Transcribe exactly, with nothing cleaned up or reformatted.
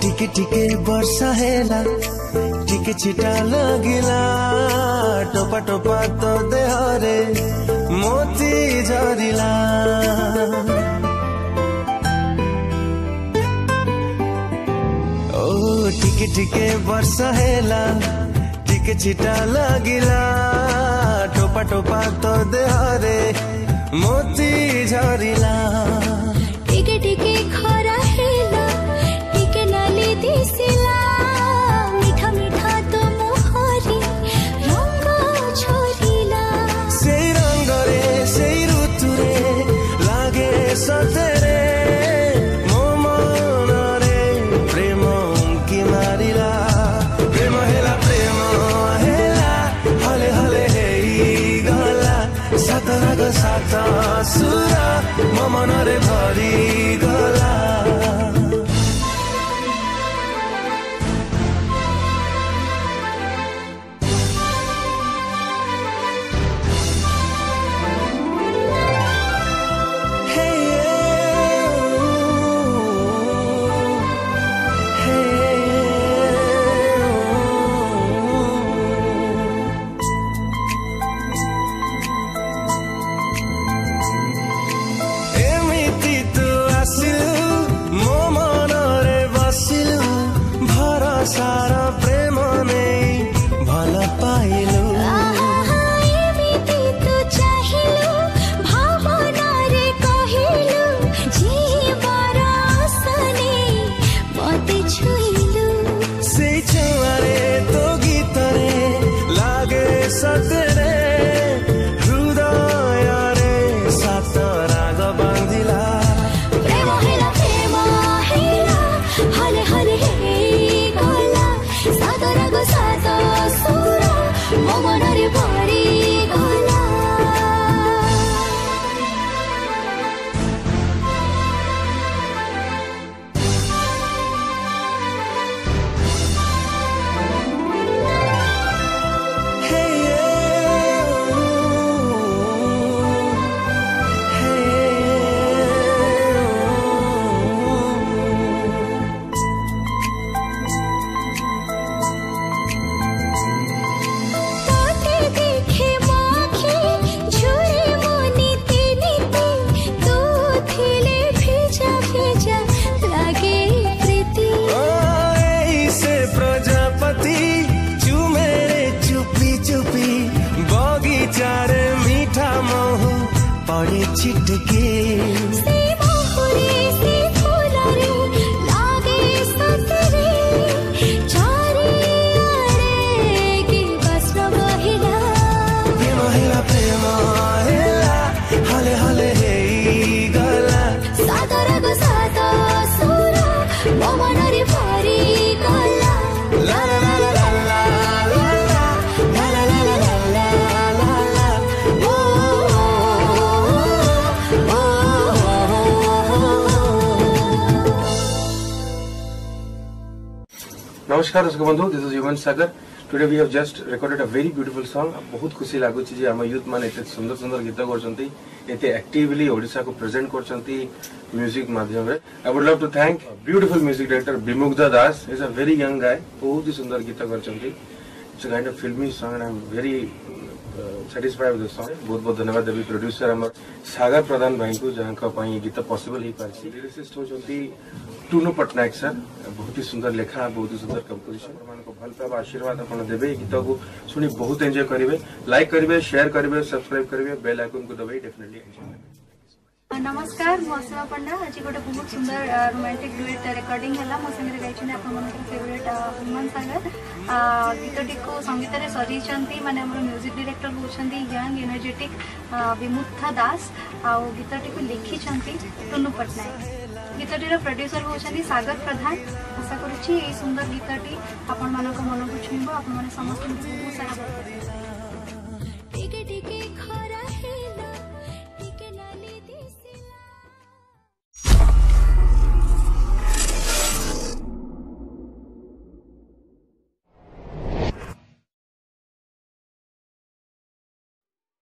टिके टिके वर्षा हेला टिके छिटा लगिला टोपा टोपा तो देहरे मोती झरिला ओ टिके टिके वर्षा हेला टिके छिटा लगिला टोपा टोपा तो देहरे मोती झरिला टिके टिके खरा हेला टिके नाली दिसिला मीठा मीठा तो मोहरी रंग छोरिला से रंग रे से ऋतु रे लागे सतेरे मो मन रे प्रेम की मारिला प्रेम हेला प्रेम हेला हले हले हेई गला सातराग सात सुरा मो मन रे भरी गला सारा प्रेम नहीं भला पाइलु एमिति तो चाहिलु भावना रे कहिलु जीवर आसने मते छुइलु से छुआरे तो गीत रे लागे सतरे हृदय रे सात राग बांधिला प्रेम हेला प्रेम हेला हले हले सातराग सात सुर मो मन रे भरी गला बगीचारे मीठा महू पड़े छिटके से मोहरे से फुलरे लागे सतरे चारे आरे की बसना बहिला प्रेम हेला प्रेम हेला हले हले हेई गला सातराग सात सुर मो मन रे भरी गला ला ला ला ला ला नमस्कार दर्शक बंधु this is Yuvan Sagar today we have just recorded a very beautiful song बहुत खुशी लागु छी जे हम यूथ माने एते सुंदर सुंदर गीत करछंती एते एक्टिवली ओडिसा को प्रेजेंट करछंती म्यूजिक माध्यम रे I would love to thank beautiful music director Vimugdha Das is a very young guy बहुत ही सुंदर गीत करछंती it's a kind of filmy song and I am very satisfied with the song बहुत बहुत धन्यवाद देबी प्रोड्यूसर हमर सागर प्रधान भाई को जहां का पई गीत पॉसिबल ही पारसी लिरिसिस्ट होचंती टुनु पटनायक सर बहुत ही सुंदर लेखा बहुत ही सुंदर कंपोजिशन मान को भल पाबा आशीर्वाद अपन देबे गीत को सुनी बहुत एंजॉय करिवे लाइक करिवे शेयर करिवे सब्सक्राइब करिवे बेल आइकन को दबाई डेफिनेटली एंजॉय नमस्कार मौसमा पंडा आज गोटे बहुत सुंदर रोमांटिक डुएट रिकॉर्डिंग है मो संगे गाई आप फेवरेट हुमान सागर गीतटी को संगीत में सजाई माने म्यूजिक डायरेक्टर होती यंग एनर्जेटिक विमुग्धा दास आ गीतटी को लिखी टुनु पटनायक गीतटीर प्रोड्यूसर होती सागर प्रधान आशा करुच्ची सुंदर गीतटी आपण मन को छुईब आप समस्त बहुत सारा